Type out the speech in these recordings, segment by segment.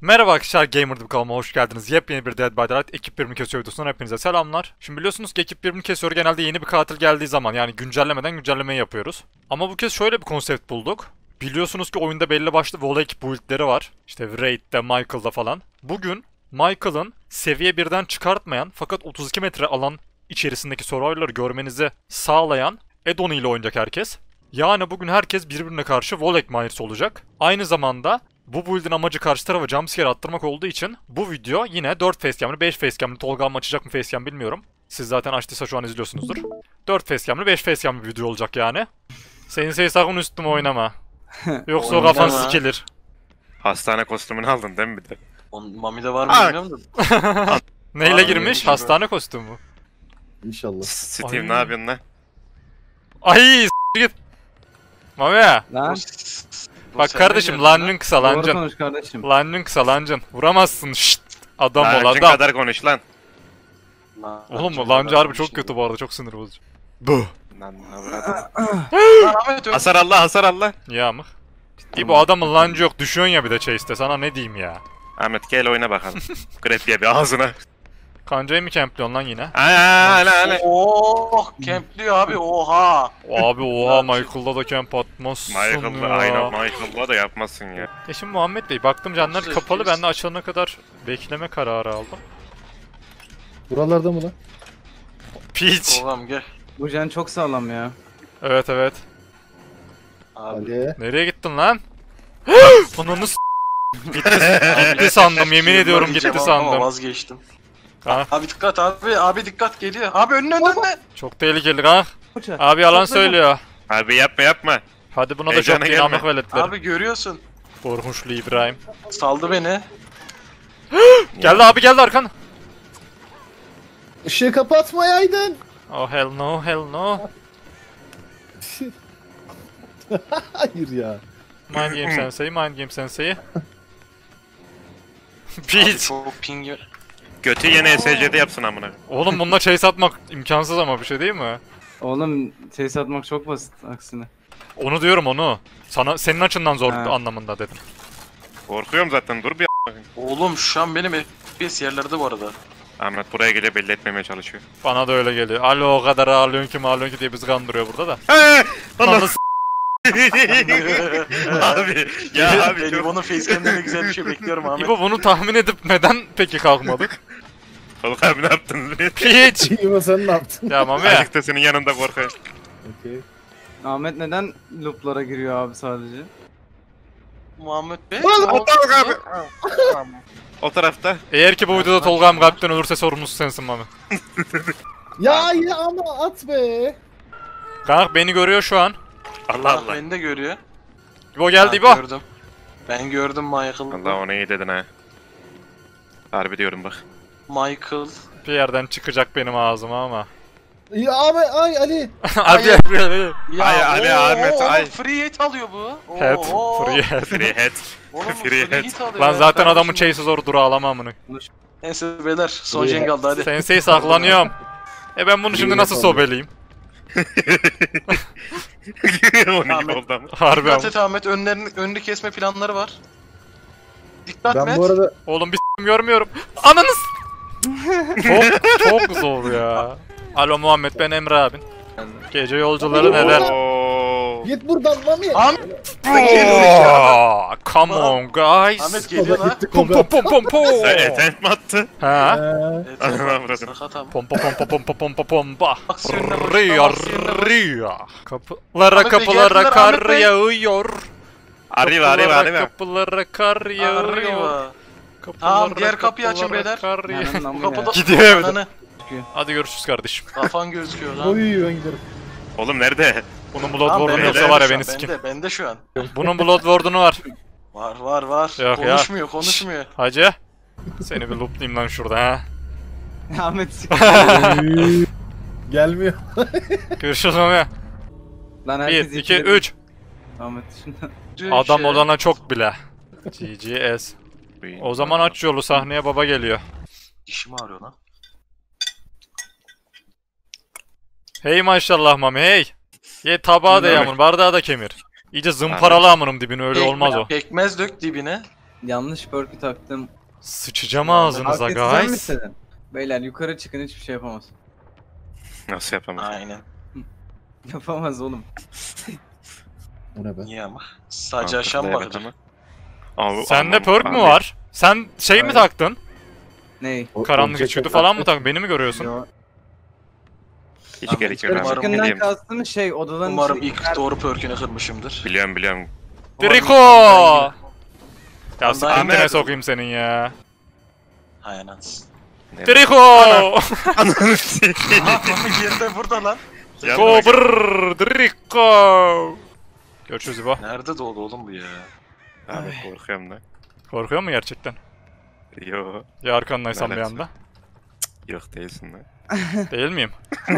Merhaba arkadaşlar, Gamer'dım kanalıma hoş geldiniz. Yepyeni bir Dead by Daylight ekip birimi kesiyor videosundan hepinize selamlar. Şimdi biliyorsunuz ki ekip birimi kesiyor genelde yeni bir katil geldiği zaman, yani güncellemeden güncellemeyi yapıyoruz. Ama bu kez şöyle bir konsept bulduk. Biliyorsunuz ki oyunda belli başlı Volek build'leri var. İşte Wraith'te, Michael'da falan. Bugün Michael'ın seviye birden çıkartmayan fakat 32 metre alan içerisindeki survivor'ları görmenizi sağlayan add-on ile oynayacak herkes. Yani bugün herkes birbirine karşı Volek Myers olacak. Aynı zamanda bu build'in amacı karşı tarafa jumpscare attırmak olduğu için bu video yine 4 facecam'lı 5 facecam'lı, Tolga mı açacak mı facecam bilmiyorum. Siz zaten açtıysa şu an izliyorsunuzdur. 4 facecam'lı 5 facecam'lı bir video olacak yani. Sensei sakın üstüme oynama. Yoksa o kafan sikilir. Hastane kostümünü aldın değil mi bir de? Mami'de var mı bilmiyorum da. Neyle Aa, girmiş? iyi, Hastane kostümü. İnşallah. Steve Ay. ne yapıyorsun lan? Ay git. Mami. Lan Bak kardeşim, lancın kısa doğru lancın. konuş kardeşim. Lancın kısa lancın. Vuramazsın. Şşt. Adam ol Lancın adam. kadar konuş lan. Oğlum bu lancı harbi çok kötü bu arada, çok sinir bozucu. Bu. Lan avradım. Ahmet Hasar Allah, hasar Allah. Ya mı? İyi, bu adamın lancı yok, düşüyorsun ya bir de chase'te, sana ne diyeyim ya. Ahmet gel oyna bakalım. Grep ye bir ağzına. Kancayı mı campliyorsun lan yine? Hala. Oh, kempliyor abi, oha. Abi oha, Michael'da da camp atmazsın Michael'la ya. aynen Michael'la da yapmazsın ya. Şimdi Muhammed Bey, baktım canlar Güzel, kapalı, güzel. ben de açılana kadar bekleme kararı aldım. Buralarda mı lan? Peach. Oğlum gel. Bu jen çok sağlam ya. Evet evet. Abi. Hadi. Nereye gittin lan? Ananı gitti sandım, yemin ediyorum gitti Ama sandım. vazgeçtim. Ha, Abi dikkat abi, abi dikkat geliyor. Abi önüne. çok tehlikeli ha. Hoca. Abi yalan Çok da- söylüyor. Abi yapma. Hadi buna da Heyecana çok gelme. dinamik veletler. Abi görüyorsun. Korkunçlu İbrahim. Saldı beni. Geldi abi, geldi arkan. Işığı kapatmayaydın. Oh hell no, hell no. Hayır ya. Mind game sensei, mind game sensei. Abi Peach. çok ping. Götü yine SC'de yapsın amına. Oğlum bununla chase atmak imkansız ama, bir şey değil mi? Oğlum ses atmak çok basit aksine. Onu diyorum, onu. Sana, senin açından zor Ha. anlamında dedim. Korkuyorum zaten dur bir Oğlum şu an benim FPS yerlerde bu arada. Ahmet buraya geliyor belli etmemeye çalışıyor. Bana da öyle geliyor. Alo, o kadar ağlıyorsun ki diye bizi kandırıyor burada da. Ananı s- Abi ya abi Benim çok... onun facecam'de güzel bir şey bekliyorum Ahmet. İbo, bunu tahmin edip neden peki kalkmadık? Tolga abi ne yaptın? Peach. İyi sen ne yaptın? Ya Mami. Azıcık da senin yanında korkuyor. Okey. Ahmet neden looplara giriyor abi sadece? Muhammed Bey. Tolga abi. O tarafta. Eğer ki bu videoda Tolga'm kalpten ölürse sorumlusu sensin Mami. Ya ama at be. Kanka beni görüyor şu an. Allah Allah. Beni de görüyor. İbo geldi Ha, İbo. Gördüm. Ben gördüm Michael. Allah onu iyi dedin ha. Harbi diyorum bak. Michael. Bir yerden çıkacak benim ağzıma ama. Ya abi ay Ali. Hadi Ay. hadi. Ay, Ali, Ahmet, ay. Free hit alıyor bu. Head. Oo. Free head. Free head. Oğlum Free free head. hit alıyor. Lan ya. zaten Ben adamın şimdi- chase'i zor, duru alama amına. Neyse beyler son Free jen head. kaldı hadi. Sensei saklanıyorum. Ben bunu şimdi Free nasıl head sobeleyim? O ne Ahmet. oldu ama. Harbi Dikkat ama. et Ahmet, önünü kesme planları var. Dikkat Ben et. bu arada Oğlum bir s**im görmüyorum. Ananız. çok zor ya. Alo Muhammed, ben Emre abin. Gece yolcuları neler? Oo. git buradan Mami. Ahmet Oh, come on guys. Ahmet geliyor lan. gitti Pom pom pom pom pom. Sen etent mi attı? Ha? Evet, Anam bak, avradım. sakat abi. Pompa pompa pompa pompa pompa. Aksiyonuna bak, Rıya aksiyonuna bak. rıya. Kapılara Ahmet Bey, kapılara geldiler, kar Ahmet Bey. yağıyor. Arriba. Kapılara kar yağıyor. Arriba. Kapılara, Tamam, diğer kapıyı açın kapılara beyler. kar yağıyor. Ananın Bu amı kapıda Gidiyor evden. Ananı. Hadi görüşürüz kardeşim. Kafan gözüküyor lan. Oy ben giderim. Oğlum nerede? Bunun Tamam, Bloodborne'u bende, yoksa bende var ya şu an, beni sikim. bende şu an. Bunun Bloodborne'u var. Var. Yok ya. Konuşmuyor. Hacı. Seni bir looplayayım lan şurada ha. Ahmet sik. Gelmiyor. Görüşürüz Mami. Lan 1, herkes 2, ikili- 3. Ahmet dışında. Adam olana çok bile. GGS. O zaman aç yolu, sahneye baba geliyor. Dişimi ağrıyor lan. Hey maşallah Mami hey. Ye tabağı da yamın, bardağı da kemir. İyice zımparalı amınım dibini, öyle olmaz o. Pekmez dök dibine. Yanlış perk'ü taktım. Sıçacağım ağzınıza Hak edeceğim mi guys. senin? Beyler yukarı çıkın, hiçbir şey yapamaz. Nasıl yapamaz? Aynen. Yapamaz oğlum. O ne be? Niye ama? Sadece aşağı mı Evet bakacak? ama. Abi, Sende aman, perk mü abi. var? Sen şey mi Hayır. taktın? Ney? Karanlık Object içgüdü of- falan mı taktın? Beni mi görüyorsun? Yo. Hiç gerek yok Umarım- abi. Çıkından Bileyim. kastım şey, odadan Umarım ilk doğru perkünü kırmışımdır. Biliyorum. Driko! Ya Ahmet. sprintine sokayım senin ya. Hay anasın. Ne- Driko! Ananı sikeyim. Ama yeri de burada lan. Go brrrr, Driko! Görüşürüz İbo. Nerede doğdu oğlum bu ya? Abi korkuyorum da. Korkuyor mu gerçekten? Yo. Ya arkandaysam bir Lanet anda. Yok değilsin lan. Değil miyim?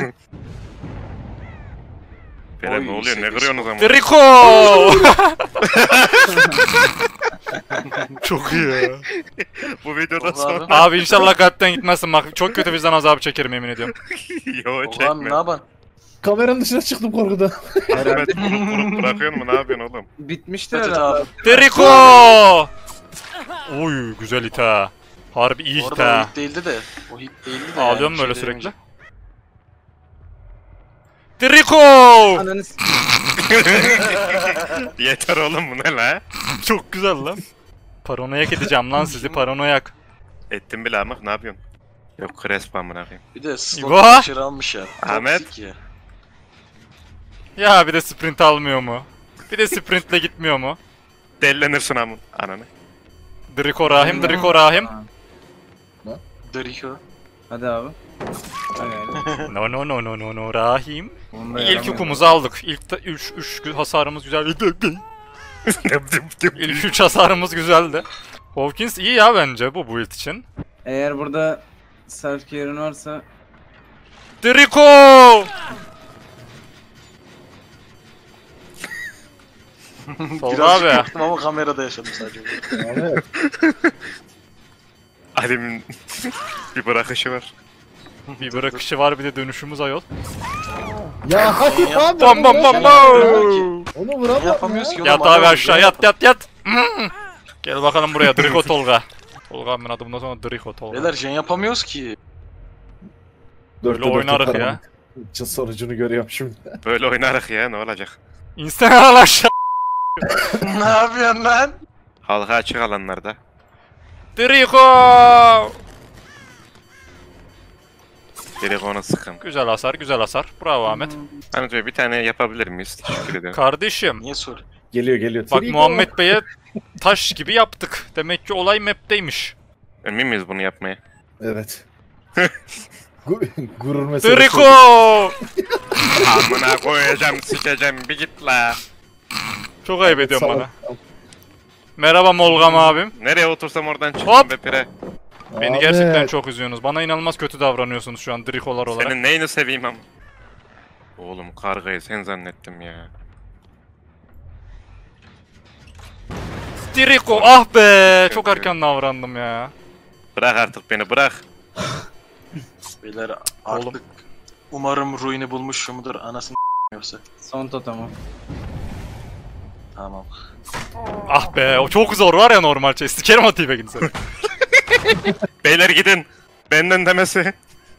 Beyler Oy, ne oluyor? Ne sevgisi kırıyorsunuz ama? Driko! Çok iyi ya. Bu videodan Oğlum abi. sonra. Abi inşallah kalpten gitmezsin bak. Çok kötü vicdan azabı çekerim yemin ediyorum. Yo Ulan çekme. ne yapan? Kameranın dışına çıktım korkudan. Ahmet vurup bırakıyor mu? Ne yapıyorsun oğlum? Bitmiştir Evet herhalde. abi. Driko! Oy güzel hit ha. Harbi iyi Bu hit arada o ha. hit değildi de. O hit değildi de. Ağlıyorum yani, böyle şey sürekli. demeyeceğim. Driko! Ananı s- Yeter oğlum bu ne la? Çok güzel lan. Paranoyak edeceğim lan sizi paranoyak. Ettim bile ama ne yapıyorsun? Yok Crespo amına koyayım. Bir de slot İbo! dışarı almış ya. Ahmet. Toksik ya. Ya bir de sprint almıyor mu? Bir de sprintle gitmiyor mu? Dellenirsin amın. Ananı. Driko Rahim, Driko Rahim. Driko. Hadi abi. Hadi. No no no no no no Rahim. Onu da İlk yaramıyor. yukumuzu aldık. İlk 3 hasarımız güzel. İlk 3 hasarımız güzeldi. Hawkins iyi ya bence bu build için. Eğer burada self care'ın varsa Driko! Tolga Biraz abi. korktum ama kamerada yaşadım sadece. Abi. Ali'min bir bırakışı var. Bir bırakışı var bir de dönüşümüz ayol. Ya hayır abi. Bam bam bam bam. Onu vuramam Yapamıyoruz ki. Yat oğlum, abi adam- aşağı yat. Gel bakalım buraya Driko Tolga. Tolga abimin adı bundan sonra Driko Tolga. Beyler jen yapamıyoruz ki. Böyle oynarık ya. Sonucunu görüyorum şimdi. Böyle oynarak ya ne olacak? İnsan al aşağı. Ne yapıyorsun lan? Halka açık alanlarda. Driko! Direkt onu sıkın. Güzel hasar, güzel hasar. Bravo Ahmet. Hani diyor bir tane yapabilir miyiz? Teşekkür ederim. Kardeşim, Niye sor? Geliyor. bak Trigo. Muhammed Bey'e taş gibi yaptık. Demek ki olay map'teymiş. Emin miyiz bunu yapmaya? Evet. Gurur meselesi. Driko! Amına koyacağım, sikeceğim, bir git la. Çok ayıp ediyorsun Sağ ol. bana. Merhaba Molgam abim. Nereye otursam oradan çıktım Hop! be pire. Beni Abi. gerçekten çok üzüyorsunuz. Bana inanılmaz kötü davranıyorsunuz şu an Driko'lar olarak. Senin neyini seveyim ama. Oğlum kargayı sen zannettim ya. Driko ah be! Çok erken davrandım ya. Bırak artık beni bırak. Beyler artık Oğlum. umarım ruini bulmuşumdur anasını yoksa. son totemim. Tamam. Ah be o çok zor var ya normal chest. Sikerim o T-Bag'ini seni. Beyler gidin. Benden demesi.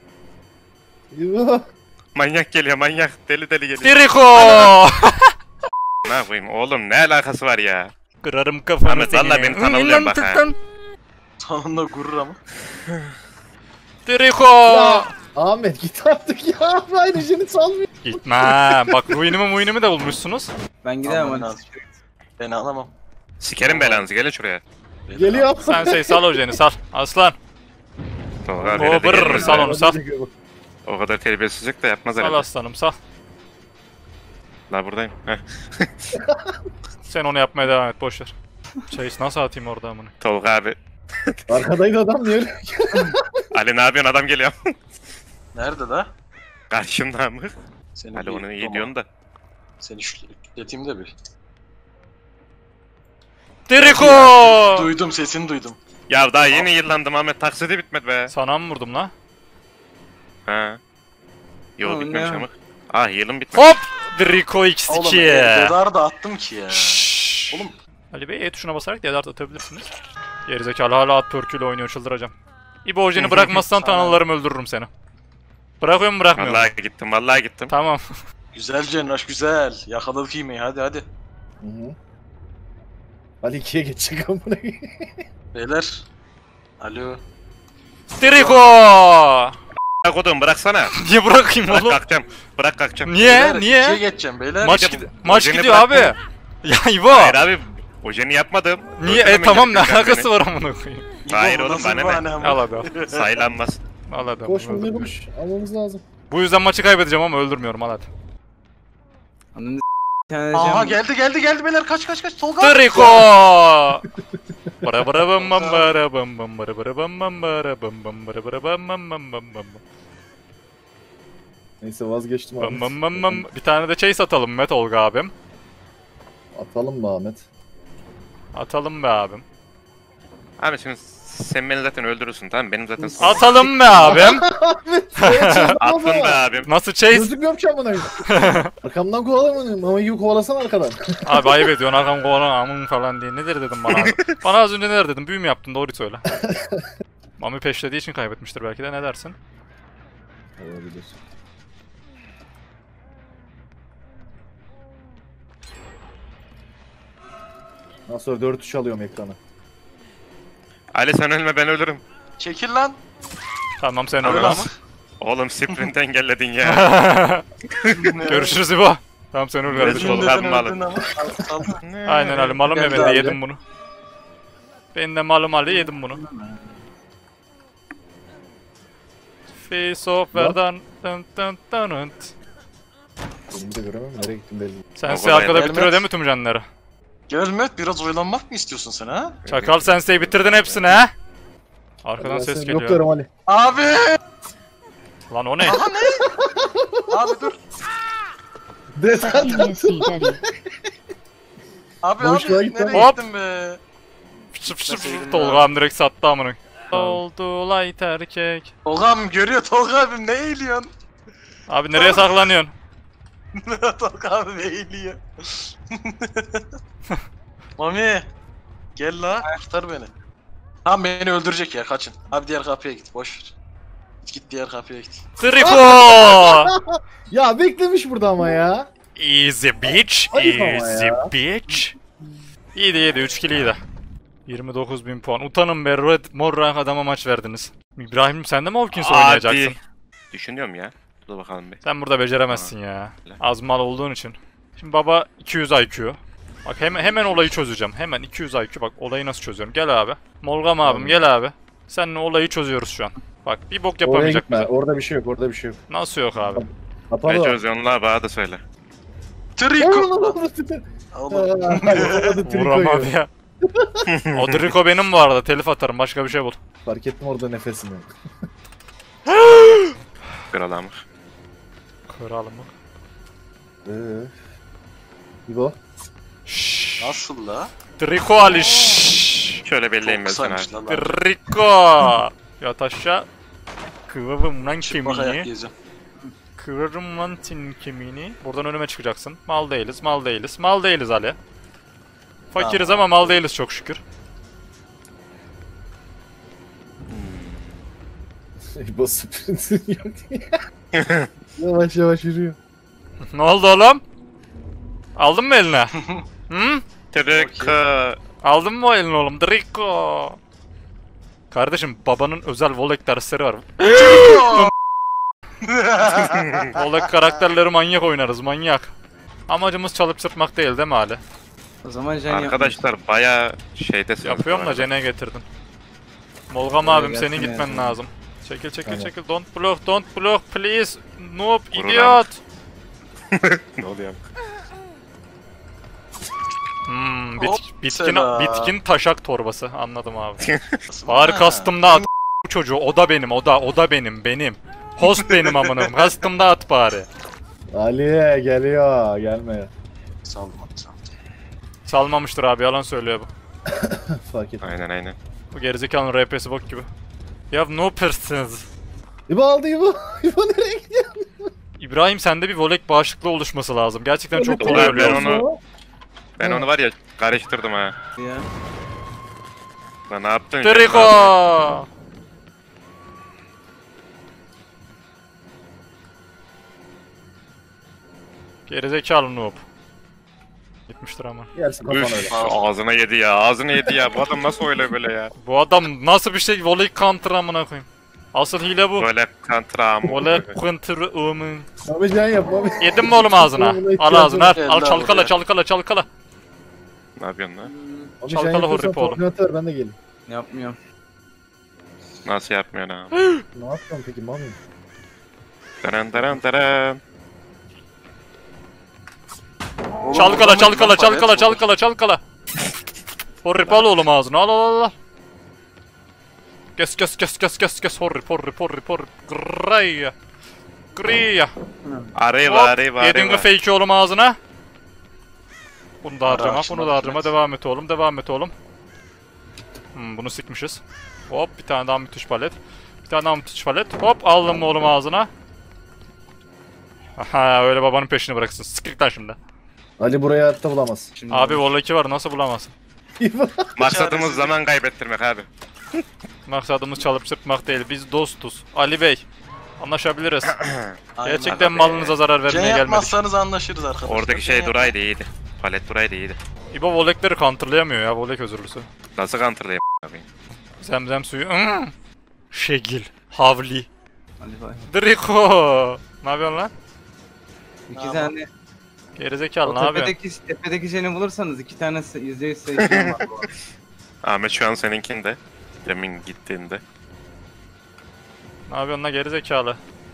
Yuh. Manyak geliyor manyak. Deli deli geliyor. Driko! Ne yapayım oğlum ne alakası var ya? Kırarım kafanı Ahmet, seni. vallahi beni tanımlıyorsun bak ha. Sonunda gurur ama. Driko! Ya. Ahmet git artık ya. Aynı jeni salmıyor. Gitmem. Bak ruinimi de bulmuşsunuz. Ben gidemem Aman hadi. lazım. Ben alamam. Sikerim belanızı gelin şuraya. Beyler, Geliyor. Sen şey sal o jeni sal. Aslan. Tolga O böyle de brrr, gelmez sal ya. onu, sal. O kadar terbiyesizlik de yapmaz Sal herhalde. aslanım sal. La buradayım. Heh. Sen onu yapmaya devam et boşver. Chase nasıl atayım orada amına? Tolga abi. Arkadaydı adam niye öyle? Ali ne yapıyorsun adam geliyor. Nerede la? Karşımda mı? Seni Ali bir- onu iyi Tamam. diyorsun da. Seni şükleteyim de bir. Driko! Duydum sesini duydum. Ya daha yeni yıllandım Ahmet taksidi bitmedi be. Sana mı vurdum la? Ha. Yo Oh, bitmemiş no. ama. Ah yılım bitmedi. Hop! Driko Oğlum X2. Dedar'ı da attım ki ya. Şşş. Oğlum Ali Bey E tuşuna basarak dedart atabilirsiniz. Gerizekalı hala at pörküyle oynuyor, çıldıracağım. İbo ojeni bırakmazsan tanrılarım öldürürüm seni. Bırakıyor mu bırakmıyor mu? Vallahi gittim, vallahi gittim. Tamam. Güzel Cenraş güzel. Yakaladık yemeği hadi hadi. Hı hı. Ali 2'ye geçecek amına. Beyler. Alo. Triko! Bırak odun, bıraksana. Niye bırakayım Bırak oğlum? kalkacağım. Bırak kalkacağım. Niye? Beyler, ikiye Niye? geçeceğim beyler. Maç, Bir de maç ojeni gidiyor abi. bıraktım. Ya İbo. Hayır abi. Ojeni yapmadım. Niye? Öldüremeyeceksin Tamam ne sen alakası beni. var amına koyayım. İbo, Hayır bu oğlum, nasıl bana bir ne? bahane ama? Al hadi al. Saylanmaz. Al hadi. Koş Öldürmüyorum. Mami koş. Almamız lazım. Bu yüzden maçı kaybedeceğim ama öldürmüyorum, al hadi. Ananı s***den Aha edeceğim. geldi beyler kaç Tolga. Triko! Bara bara bam bam bara bam bam bara bara bam bam bara bam bam bara bara bam bam bam bam bam Neyse vazgeçtim bam Ahmet. bam bam bam. Bir tane de chase atalım be Tolga abim. Atalım mı Ahmet? Atalım be abim. Abi şimdi sen beni zaten öldürürsün, tamam mı? Benim zaten... Atalım be abim. Attın be abim. Nasıl chase? Gözükmüyorum ki amına. Arkamdan kovalamıyorum. Mami gibi kovalasana arkadan. Abi ayıp ediyorsun, arkam kovalan amın falan diye. Nedir dedim bana abi. Bana az önce neler dedim, büyü mü yaptın, doğru söyle. Mami peşlediği için kaybetmiştir belki de, ne dersin? Olabilir. Daha sonra 4-3 alıyorum ekranı. Ali sen ölme, ben ölürüm. Çekil lan. Tamam sen Öyle öyle ama. ama. Oğlum sprint engelledin ya. Görüşürüz İbo. Tamam sen öyle kardeşim. Rezil oğlum. Neden Ben malım. öldün ama? Al. Aynen öyle, malım ya, Geldi ben de abi. yedim bunu. Ben de malım Ali yedim bunu. Face of Verdun. Dın dın dın dın. Elimi de göremem. Nereye gittim belli. Sensei kolay arkada değil. bitiriyor değil mi tüm canları? Gel Mert biraz oyalanmak mı istiyorsun sen ha? Çakal Sensei bitirdin hepsini ha? Arkadan Ben ses seni geliyor. blokluyorum Ali. Abi! Lan o ne? Abi dur. Desant attım. Abi Boşluğa abi git lan. nereye Hop. gittin be? Fışır fışır Nasıl fışır. yedim Tolga'm direkt sattı amına. Oldu light erkek. Tolga'm görüyor Tolga abim ne eğiliyorsun? Abi nereye saklanıyorsun? Tolga abim eğiliyor. Mami. Gel la kurtar beni. Tamam beni öldürecek ya kaçın. Abi diğer kapıya git boş ver. Git diğer kapıya git. Triko! Ya beklemiş burada ama ya. Easy bitch, Ayıp ama easy ya. bitch. İyiydi iyiydi, 3 kill iyiydi. 29.000 puan. Utanın be, red, mor rank adama maç verdiniz. İbrahim sen de mi Hawkins oynayacaksın? Hadi. Düşünüyorum ya. Dur bakalım bir. Sen burada beceremezsin ya. Az mal olduğun için. Şimdi baba 200 IQ. Bak hemen olayı çözeceğim. Hemen 200 IQ. Bak olayı nasıl çözüyorum. Gel abi. Molgam abim gel abi. Seninle olayı çözüyoruz şu an. Bak bir bok Oraya yapamayacak gitme. bize. Orada bir şey yok. Orada bir şey yok. Nasıl yok abi? Ne Kapalı. çözüyorsun la, bana da söyle. Triko. Oğlum. Vuramadı ya. O Driko benim bu arada. Telif atarım. Başka bir şey bul. Fark ettim orada nefesimi. Kralamık. Kralım mı? İbo. Şşş. Nasıl la? Driko Ali. şşş. Şöyle belleyim Çok ben sana. kısaymış lan. Driko. Yat aşağı. Kıvırım lan Çıplak ayak kemiğini. gezeceğim. Kıvırım lan senin kemiğini. Buradan önüme çıkacaksın. Mal değiliz, mal değiliz. Mal değiliz Ali. Fakiriz Tamam. ama mal değiliz çok şükür. İbo sprintin yok. Yavaş yavaş yürüyor. Ne oldu oğlum? Aldın mı eline? Hı? Trika. Aldın mı o elini oğlum? Driko. Kardeşim babanın özel Volek dersleri var. Volek karakterleri manyak oynarız, manyak. Amacımız çalıp sırtmak değil mi Ali? O zaman Jen yapmış. Arkadaşlar baya şeydesiniz. Yapıyorum bu da arada. Jen'e getirdin. Molgam Öyle abim senin gelsene gitmen yani. lazım. Çekil çekil Tamam. çekil. Don't block please. Noob Vurun idiot. Ne oluyor? Hop, selam. Bitkin taşak torbası. Anladım abi. Nasıl Bari ha? custom'da at bu çocuğu. O da benim, o da benim. Host benim amınım. Custom'da at bari. Ali geliyor. Gelme. Saldım saldım. Salmamıştır abi, yalan söylüyor bu. Fark ettim. Aynen. Bu gerizekalının RP'si bok gibi. Ya no persons. İbo aldı İbo. İbo nereye gidiyor? İbrahim sende bir volek bağışıklığı oluşması lazım. Gerçekten çok Volek kolay ben ölüyorsun. onu- Ben onu var ya karıştırdım ha. Ya. Lan ne yaptın? Triko. Gerizekalı noob. Gitmiştir ama. Yersin kafana öyle. Üf, ağzına yedi ya, ağzına yedi ya. Bu adam nasıl öyle böyle ya? Bu adam nasıl bir şey volley counter amına koyayım. Asıl hile bu. Böyle kantram. Volley counter ımın. Mami can yap Mami. Yedin mi oğlum ağzına? Al ağzına al. Al Geldi çalkala buraya. çalkala çalkala. Ne yapıyorsun lan? Mami Çalkala can yapıyorsan hurri oğlum. koordinatör ben de geleyim. Yapmıyorum. Nasıl yapmıyorsun abi? Ne yapıyorsun peki Mami? Daran daran daran. Oğlum, Çalkala adamın çalkala kafa çalkala net çalkala çalkala. Horrip al oğlum ağzına al al al. Kes kes kes kes kes kes horrip horrip horrip horrip. Graya. Graya. Arriba arriba Yedin mi arriba. fake oğlum ağzına? Bunu da Ara harcama, açma, bunu da harcama. net. Devam et oğlum, devam et oğlum. Bunu sikmişiz. Hop, bir tane daha müthiş palet. Bir tane daha müthiş palet. Hop, aldın mı oğlum ağzına? Aha, öyle babanın peşini bıraksın. Sıkık lan şimdi. Ali burayı hayatta bulamaz. Şimdi Abi Volley 2 var, nasıl bulamazsın? Maksadımız zaman kaybettirmek abi. Maksadımız çalıp çırpmak değil, biz dostuz. Ali Bey, anlaşabiliriz. Aynen. Gerçekten Abi. malınıza zarar Can vermeye gelmedik. yapmazsanız anlaşırız arkadaşlar. Oradaki şey Duray'dı iyiydi. Palet Duray'dı iyiydi. İbo Volley'leri counterlayamıyor ya, Volley özürlüsü. Nasıl counterlayayım abi? Zemzem suyu. Şegil. Havli. Ali Bay. Driko. Ne yapıyorsun lan? İki Tamam. tane. Gerizekalı ne O yapıyorsun? tepedeki seni bulursanız iki tane %100 sevgilim var bu arada. Ahmet şu an seninkinde. Demin gittiğinde. Ne yapıyorsun lan gerizekalı?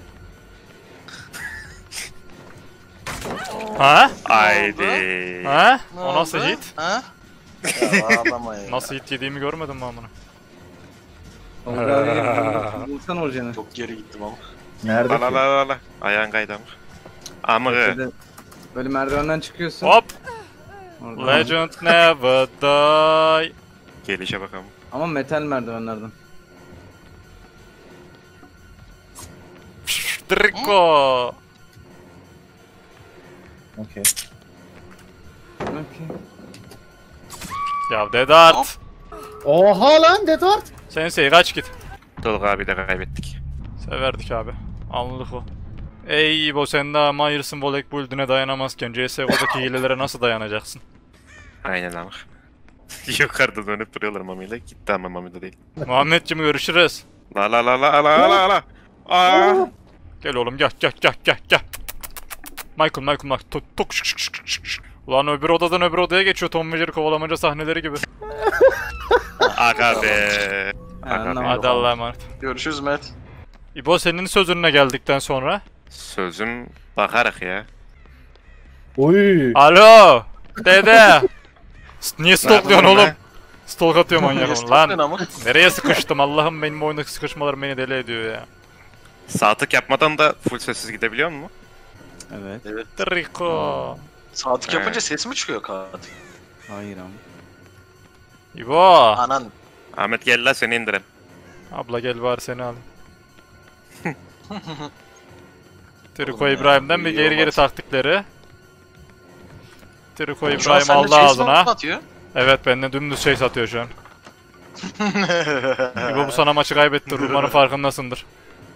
Ha? Haydi. Ha? Ne O nasıl oldu? hit? Ha? Ya ağlama ya. Nasıl hit yediğimi görmedin mi amına? Tolga abi bulsan orijinal. Çok geri gittim ama. Nerede La la ki? la la la. Ayağın kaydı ama. Amığı. Böyle merdivenden çıkıyorsun. Hop! Oradan. Legend never die. Gelişe bakalım. Ama metal merdivenlerden. Driko. Okey. Okey. Ya Dedart. Oha lan Detart. Sensei kaç git. Tolga abi de kaybettik. Severdik abi. Anladık o. Ey İbo sen daha Myers'ın Volek build'ine dayanamazken CSGO'daki hilelere nasıl dayanacaksın? Aynen ama. Yukarıda dönüp duruyorlar Mami'yle. Gitti ama Mami de değil. Muhammedciğim görüşürüz. La la la la la la la. Aa. Gel oğlum gel gel gel gel gel. Michael tok şık şık şık şık şık. Ulan öbür odadan öbür odaya geçiyor Tom ve Jerry kovalamaca sahneleri gibi. Aga be. Aga anlamadım. be. Hadi Allah'a emanet. Görüşürüz Mert. İbo senin sözününe geldikten sonra. Sözüm bakarak ya. Oy. Alo! Dede! Niye stalkluyorsun yapıyorsun oğlum? lan? Stalk atıyor manyak oğlum lan. Ama. Nereye sıkıştım? Allah'ım benim bu oyundaki sıkışmalarım beni deli ediyor ya. Sağ tık yapmadan da full sessiz gidebiliyor mu? Evet. Evet. Triko. Saatlik He. yapınca ses mi çıkıyor katil? Hayır ama. İbo! Anan. Ahmet gel la seni indirelim. Abla gel bari seni alayım. Triko Oğlum ya, İbrahim'den bir iyi geri geri olmaz. taktikleri. Triko Şu an İbrahim sende aldı chase ağzına. mi atıyor? Evet benden dümdüz şey satıyor şu an. İbo bu sana maçı kaybetti. Umarım farkındasındır.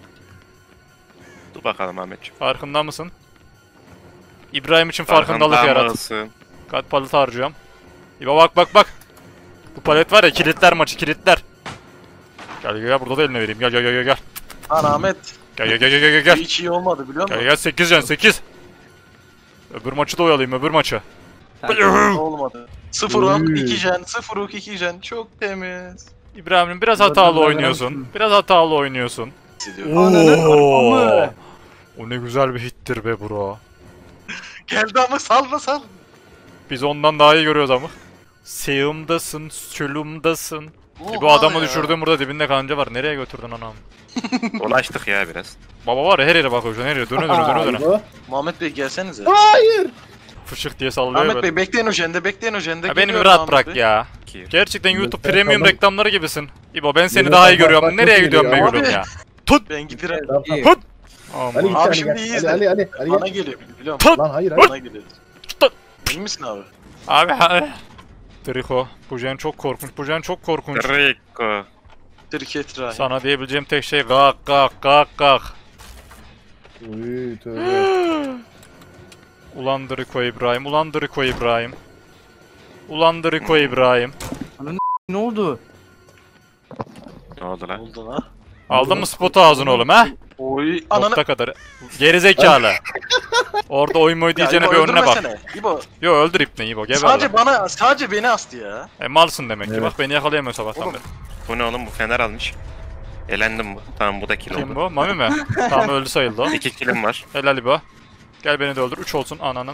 Dur bakalım Ahmetciğim. Farkında mısın? İbrahim için farkındalık Farkında yarat. mısın? Kaç palet harcıyorum. İbo bak. Bu palet var ya kilitler maçı kilitler. Gel burada da eline vereyim. Gel. Lan Ahmet. Gel. Hiç iyi olmadı biliyor musun? Gel 8 can 8. Öbür maçı da oyalayayım öbür maçı. Olmadı. 0 ok 2 jen, 0 ok 2 jen. Çok temiz. İbrahim'im biraz hatalı oynuyorsun. Biraz hatalı oynuyorsun. Hissediyorum. Oo. O ne güzel bir hittir be bro. Geldi ama sal. Biz ondan daha iyi görüyoruz ama. Sağımdasın, çölümdasın. Bu Oha adamı ya. düşürdüğüm burada dibinde kanca var. Nereye götürdün anam? Ulaştık ya biraz. Baba var ya her yere bakıyor şu an her yere. Döne. Aybo. Muhammed Bey gelsenize. Hayır. Fışık diye sallıyor Ahmet böyle. Bey bekleyin o jende, bekleyin o jende. Ya beni bir Geliyorum rahat Ahmet bırak Bey. ya. Ki. Gerçekten YouTube Lütfen, Premium tamam. reklamları gibisin. İbo ben seni Yürü, daha iyi bak, görüyorum. bak, Nereye nasıl gidiyorum ben geliyor? görüyorum Abi. ya. Ben giderim. Tamam. İyi. Hıt. Ali Aman. git Abi Ali şimdi gel. iyi Ali izle. Ali Bana gel. geliyor biliyor musun? Tut. Lan hayır. Bana geliyor. Tut. Emin misin abi? Abi Draco. Bu jen çok korkunç. Bu jen çok korkunç. Draco. Şirket Rahim. Sana diyebileceğim tek şey gak gak gak gak. Uy tövbe. Ulan Draco İbrahim. Ulan Draco İbrahim. Ulan Draco İbrahim. Ne oldu? Ne oldu lan? Oldu lan. Aldın mı spotu ağzına oğlum ha? Oy ananı. Nokta kadar. Gerizekalı. Orada oy moy diyeceğine İbo bir önüne bak. öldürmesene. İbo Yo öldür ipne İbo geber lan. sadece beni astı ya. Malsın demek ki. Evet. Bak beni yakalayamıyor sabahtan Oğlum. beri. Bu ne oğlum? Bu fener almış. Elendim bu. Tamam bu da kill Kim oldu. bu? Mami mi? Tamam öldü sayıldı o. 2 killim var. Helal İbo. Gel beni de öldür. 3 olsun ananın.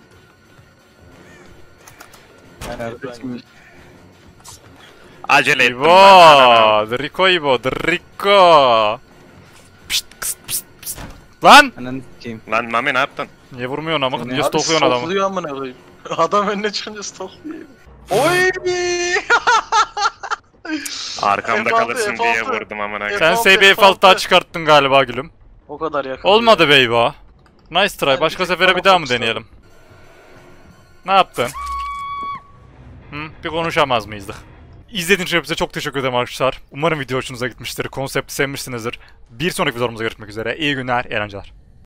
Kardeşim, Acele ettim İbo. ben. Draco İbo. Draco. Pişt, pist, pist, pist. Lan! ananı sikeyim. Lan Mami ne yaptın? Niye vurmuyorsun ama? Niye Abi stokluyorsun adamı? stokluyor amına koyayım. Adam önüne çıkınca stokluyor. Oy! Arkamda F6, kalırsın diye F6. vurdum amına. Sen F6, SBF F6. alt daha çıkarttın galiba gülüm. O kadar yakın. Olmadı be İbo. Nice try. Ben Başka bir tek sefere bana bir daha mı fokusladım. deneyelim? Ne yaptın? Hı? Bir konuşamaz mıyızdık? İzlediğiniz için hepinize çok teşekkür ederim arkadaşlar. Umarım video hoşunuza gitmiştir. Konsepti sevmişsinizdir. Bir sonraki videomuzda görüşmek üzere. İyi günler, eğlenceler.